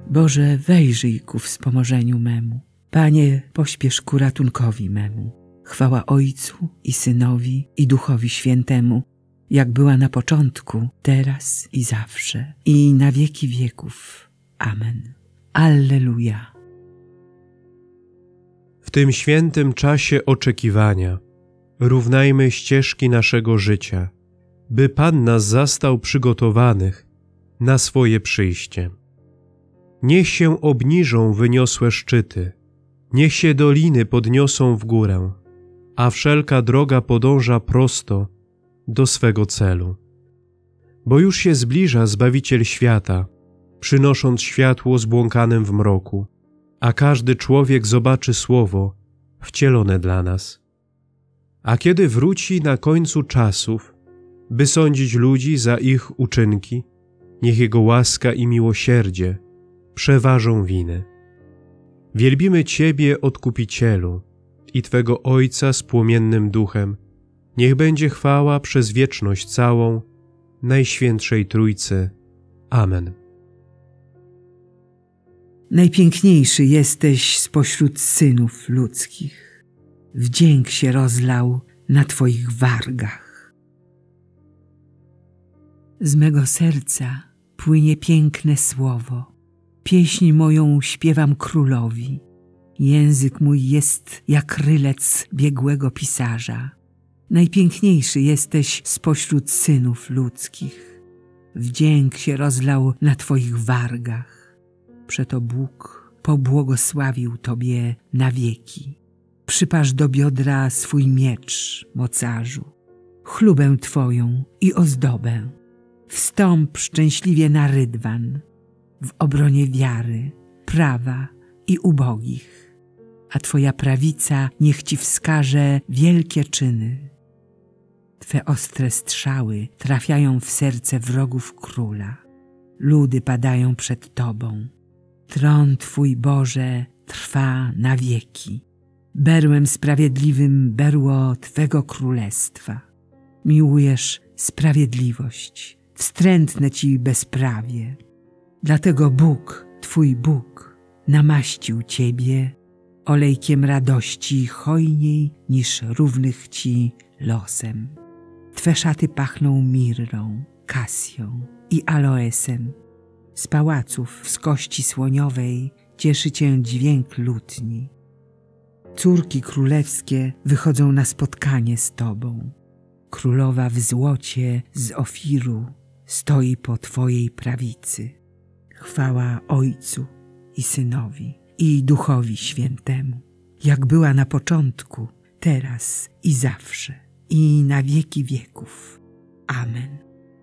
Boże, wejrzyj ku wspomożeniu memu. Panie, pośpiesz ku ratunkowi memu. Chwała Ojcu i Synowi i Duchowi Świętemu, jak była na początku, teraz i zawsze, i na wieki wieków. Amen. Alleluja. W tym świętym czasie oczekiwania równajmy ścieżki naszego życia, by Pan nas zastał przygotowanych na swoje przyjście. Niech się obniżą wyniosłe szczyty, niech się doliny podniosą w górę, a wszelka droga podąża prosto do swego celu. Bo już się zbliża Zbawiciel świata, przynosząc światło zbłąkanym w mroku, a każdy człowiek zobaczy słowo wcielone dla nas. A kiedy wróci na końcu czasów, by sądzić ludzi za ich uczynki, niech Jego łaska i miłosierdzie przeważą winy. Wielbimy Ciebie, Odkupicielu, i Twego Ojca z płomiennym duchem. Niech będzie chwała przez wieczność całą Najświętszej Trójcy. Amen. Najpiękniejszy jesteś spośród synów ludzkich. Wdzięk się rozlał na Twoich wargach. Z mego serca płynie piękne słowo. Pieśń moją śpiewam królowi. Język mój jest jak rylec biegłego pisarza. Najpiękniejszy jesteś spośród synów ludzkich. Wdzięk się rozlał na Twoich wargach. Przeto Bóg pobłogosławił Tobie na wieki. Przypasz do biodra swój miecz, mocarzu, chlubę Twoją i ozdobę. Wstąp szczęśliwie na rydwan, w obronie wiary, prawa i ubogich, a Twoja prawica niech Ci wskaże wielkie czyny. Twe ostre strzały trafiają w serce wrogów króla. Ludy padają przed Tobą. Tron Twój, Boże, trwa na wieki. Berłem sprawiedliwym berło Twego królestwa. Miłujesz sprawiedliwość, wstrętne Ci bezprawie. Dlatego Bóg, Twój Bóg, namaścił Ciebie olejkiem radości hojniej niż równych Ci losem. Twe szaty pachną mirrą, kasją i aloesem. Z pałaców z kości słoniowej cieszy Cię dźwięk lutni. Córki królewskie wychodzą na spotkanie z Tobą. Królowa w złocie z Ofiru stoi po Twojej prawicy. Chwała Ojcu i Synowi i Duchowi Świętemu, jak była na początku, teraz i zawsze, i na wieki wieków. Amen.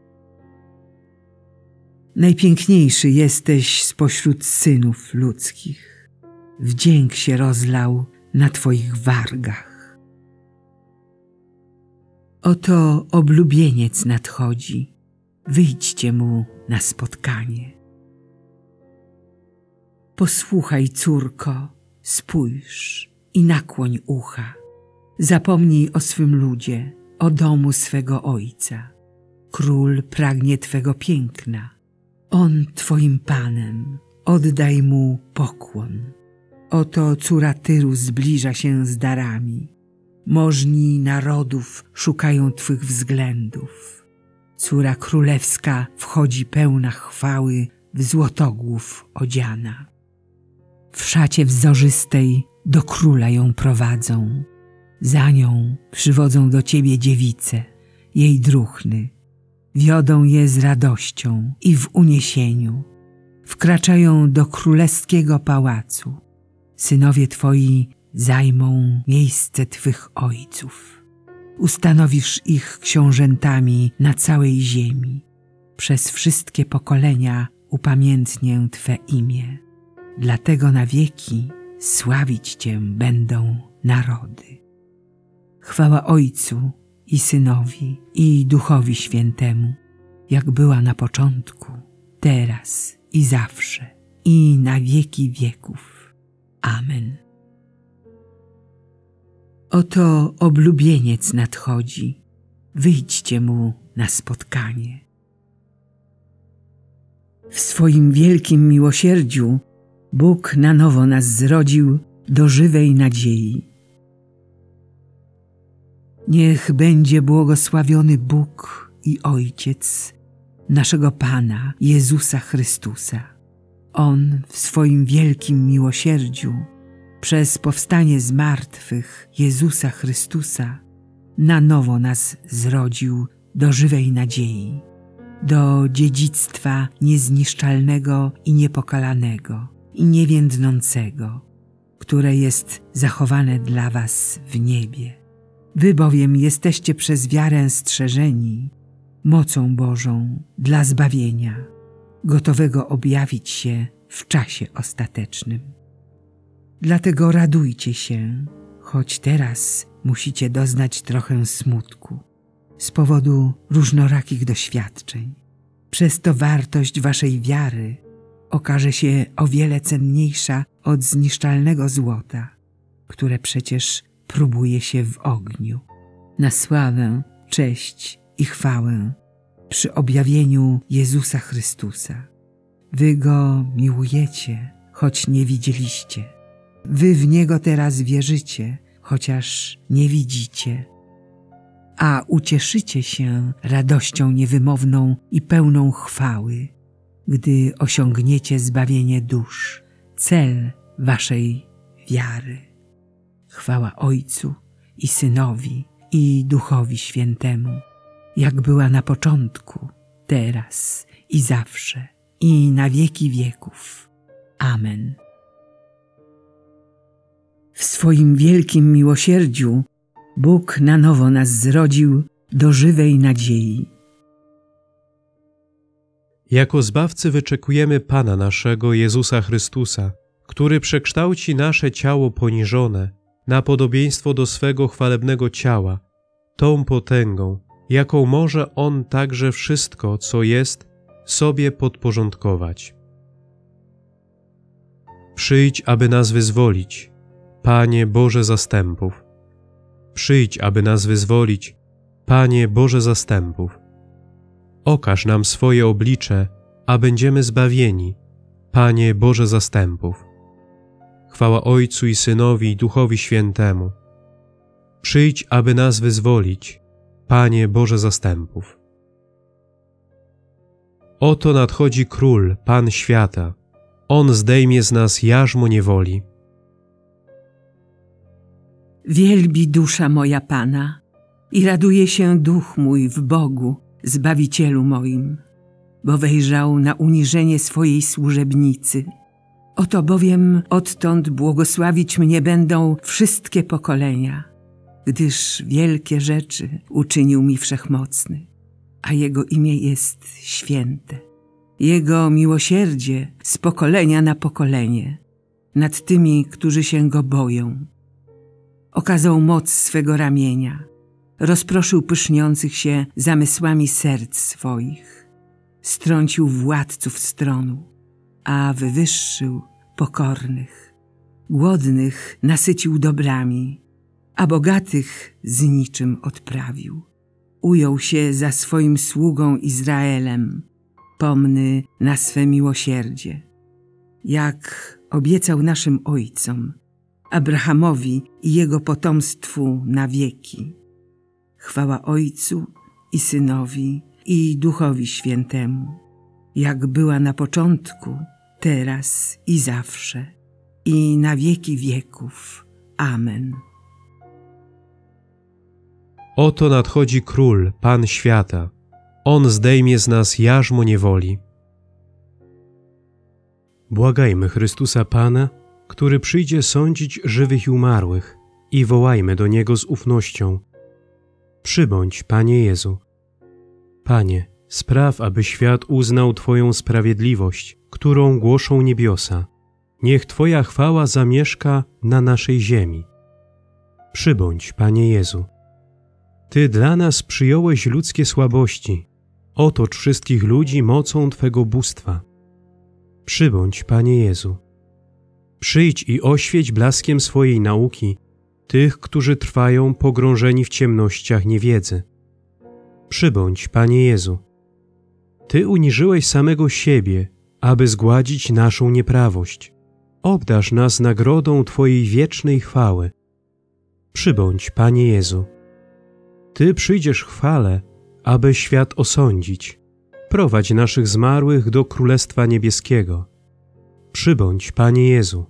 Najpiękniejszy jesteś spośród synów ludzkich. Wdzięk się rozlał na Twoich wargach. Oto oblubieniec nadchodzi, wyjdźcie mu na spotkanie. Posłuchaj, córko, spójrz i nakłoń ucha. Zapomnij o swym ludzie, o domu swego ojca. Król pragnie Twego piękna. On Twoim Panem, oddaj mu pokłon. Oto córa Tyru zbliża się z darami. Możni narodów szukają Twych względów. Córa królewska wchodzi pełna chwały, w złotogłów odziana. W szacie wzorzystej do króla ją prowadzą. Za nią przywodzą do Ciebie dziewice, jej druhny. Wiodą je z radością i w uniesieniu. Wkraczają do królewskiego pałacu. Synowie Twoi zajmą miejsce Twych ojców. Ustanowisz ich książętami na całej ziemi. Przez wszystkie pokolenia upamiętnię Twe imię. Dlatego na wieki sławić Cię będą narody. Chwała Ojcu i Synowi i Duchowi Świętemu, jak była na początku, teraz i zawsze, i na wieki wieków. Amen. Oto oblubieniec nadchodzi, wyjdźcie mu na spotkanie. W swoim wielkim miłosierdziu Bóg na nowo nas zrodził do żywej nadziei. Niech będzie błogosławiony Bóg i Ojciec naszego Pana Jezusa Chrystusa. On w swoim wielkim miłosierdziu przez powstanie z martwych Jezusa Chrystusa na nowo nas zrodził do żywej nadziei, do dziedzictwa niezniszczalnego i niepokalanego i niewiędnącego, które jest zachowane dla was w niebie. Wy bowiem jesteście przez wiarę strzeżeni mocą Bożą dla zbawienia, gotowego objawić się w czasie ostatecznym. Dlatego radujcie się, choć teraz musicie doznać trochę smutku z powodu różnorakich doświadczeń. Przez to wartość waszej wiary okaże się o wiele cenniejsza od zniszczalnego złota, które przecież próbuje się w ogniu. Na sławę, cześć i chwałę przy objawieniu Jezusa Chrystusa. Wy Go miłujecie, choć nie widzieliście. Wy w Niego teraz wierzycie, chociaż nie widzicie. A ucieszycie się radością niewymowną i pełną chwały, gdy osiągniecie zbawienie dusz, cel waszej wiary. Chwała Ojcu i Synowi i Duchowi Świętemu, jak była na początku, teraz i zawsze, i na wieki wieków. Amen. W swoim wielkim miłosierdziu Bóg na nowo nas zrodził do żywej nadziei. Jako Zbawcy wyczekujemy Pana naszego Jezusa Chrystusa, który przekształci nasze ciało poniżone na podobieństwo do swego chwalebnego ciała, tą potęgą, jaką może On także wszystko, co jest, sobie podporządkować. Przyjdź, aby nas wyzwolić, Panie Boże zastępów. Przyjdź, aby nas wyzwolić, Panie Boże zastępów. Okaż nam swoje oblicze, a będziemy zbawieni, Panie Boże zastępów. Chwała Ojcu i Synowi i Duchowi Świętemu. Przyjdź, aby nas wyzwolić, Panie Boże zastępów. Oto nadchodzi Król, Pan świata. On zdejmie z nas jarzmo niewoli. Wielbi dusza moja Pana i raduje się duch mój w Bogu, Zbawicielu moim, bo wejrzał na uniżenie swojej służebnicy. Oto bowiem odtąd błogosławić mnie będą wszystkie pokolenia, gdyż wielkie rzeczy uczynił mi Wszechmocny, a Jego imię jest święte. Jego miłosierdzie z pokolenia na pokolenie nad tymi, którzy się Go boją. Okazał moc swego ramienia, rozproszył pyszniących się zamysłami serc swoich, strącił władców stronu, a wywyższył pokornych. Głodnych nasycił dobrami, a bogatych z niczym odprawił. Ujął się za swoim sługą Izraelem, pomny na swe miłosierdzie, jak obiecał naszym ojcom, Abrahamowi i jego potomstwu na wieki. Chwała Ojcu i Synowi i Duchowi Świętemu, jak była na początku, teraz i zawsze, i na wieki wieków. Amen. Oto nadchodzi Król, Pan świata. On zdejmie z nas jarzmo niewoli. Błagajmy Chrystusa Pana, który przyjdzie sądzić żywych i umarłych, i wołajmy do Niego z ufnością. Przybądź, Panie Jezu. Panie, spraw, aby świat uznał Twoją sprawiedliwość, którą głoszą niebiosa. Niech Twoja chwała zamieszka na naszej ziemi. Przybądź, Panie Jezu. Ty dla nas przyjąłeś ludzkie słabości. Otocz wszystkich ludzi mocą Twego bóstwa. Przybądź, Panie Jezu. Przyjdź i oświeć blaskiem swojej nauki tych, którzy trwają pogrążeni w ciemnościach niewiedzy. Przybądź, Panie Jezu. Ty uniżyłeś samego siebie aby zgładzić naszą nieprawość. Obdarz nas nagrodą Twojej wiecznej chwały. Przybądź, Panie Jezu. Ty przyjdziesz w chwale, aby świat osądzić. Prowadź naszych zmarłych do Królestwa Niebieskiego. Przybądź, Panie Jezu.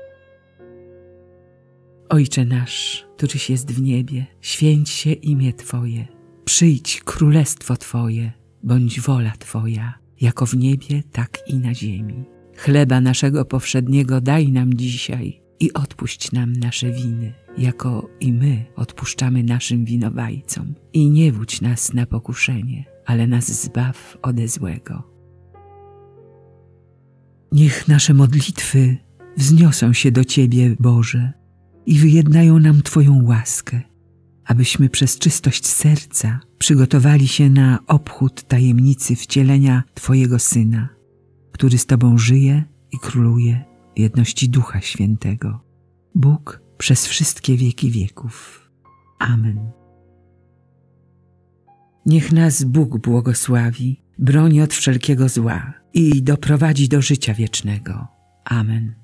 Ojcze nasz, któryś jest w niebie, święć się imię Twoje. Przyjdź królestwo Twoje, bądź wola Twoja, jako w niebie, tak i na ziemi. Chleba naszego powszedniego daj nam dzisiaj i odpuść nam nasze winy, jako i my odpuszczamy naszym winowajcom. I nie wódź nas na pokuszenie, ale nas zbaw ode złego. Niech nasze modlitwy wzniosą się do Ciebie, Boże, i wyjednają nam Twoją łaskę, abyśmy przez czystość serca przygotowali się na obchód tajemnicy wcielenia Twojego Syna, który z Tobą żyje i króluje w jedności Ducha Świętego, Bóg przez wszystkie wieki wieków. Amen. Niech nas Bóg błogosławi, broni od wszelkiego zła i doprowadzi do życia wiecznego. Amen.